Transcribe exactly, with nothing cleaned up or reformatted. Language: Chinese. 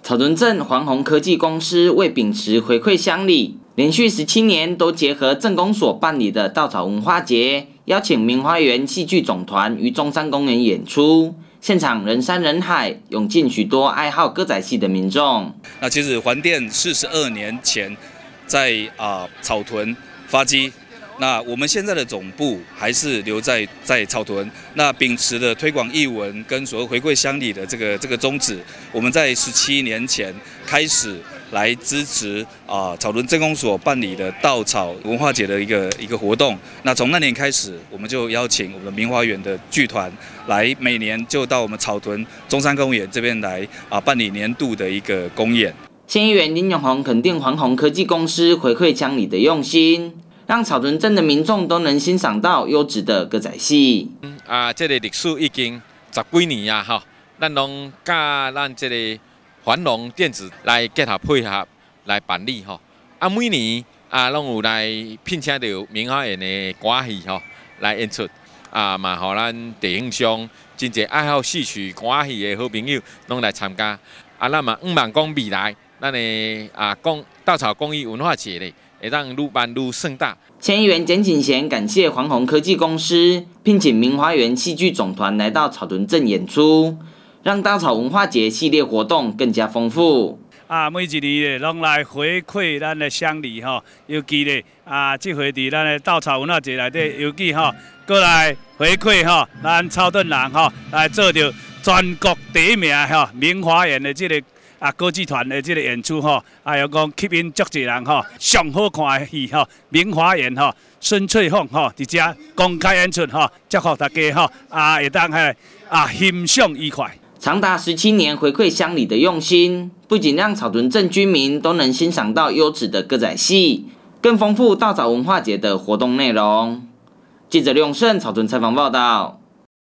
草屯镇环宏科技公司为秉持回馈乡里，连续十七年都结合镇公所办理的稻草文化节，邀请明花园戏剧总团于中山公园演出。现场人山人海，涌进许多爱好歌仔戏的民众。 那其实环电四十二年前在啊、呃、草屯发迹。 那我们现在的总部还是留在在草屯，那秉持的推广艺文跟所谓回馈乡里的这个这个宗旨，我们在十七年前开始来支持啊、呃、草屯镇公所办理的稻草文化节的一个一个活动。那从那年开始，我们就邀请我们的明花园的剧团来，每年就到我们草屯中山公园这边来啊、呃、办理年度的一个公演。 县议员林永宏肯定环宏科技公司回馈乡里的用心。 让草屯镇的民众都能欣赏到优质的歌仔戏。 嗯啊，这个历史已经十几年啊，哈，咱拢甲咱这个环龙电子来结合配合来办理吼。啊，每年啊，拢有来聘请到明花园的歌戏吼来演出。啊，嘛，互咱地方上真侪爱好戏曲歌戏的好朋友拢来参加。啊，咱嘛，希望讲未来咱的啊，讲稻草工艺文化节咧。 会让愈办愈盛大。 县议员简景贤感谢环宏科技公司聘请明花园戏剧总团来到草屯镇演出，让稻草文化节系列活动更加丰富。 啊，每一年咧，拢来回馈咱的乡里吼，尤其咧啊，这回伫咱的稻草文化节内底，尤其吼，过来回馈吼，咱草屯人吼，来做到全国第一名吼，明花园的这个。 啊，歌剧团的这个演出吼，还有讲吸引足侪人吼，上好看的戏吼，明花园吼，孙翠凤吼，伫遮公开演出吼，祝福大家吼，啊，会当嘿啊欣赏愉快。 长达十七年回馈乡里的用心，不仅让草屯镇居民都能欣赏到优质的歌仔戏，更丰富稻草文化节的活动内容。记者刘永胜草屯采访报道。